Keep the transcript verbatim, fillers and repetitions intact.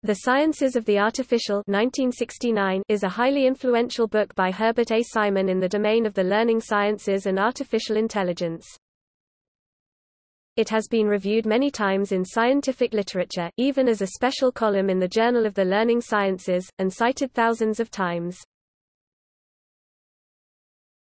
The Sciences of the Artificial nineteen sixty-nine is a highly influential book by Herbert A. Simon in the domain of the learning sciences and artificial intelligence. It has been reviewed many times in scientific literature, even as a special column in the Journal of the Learning Sciences, and cited thousands of times.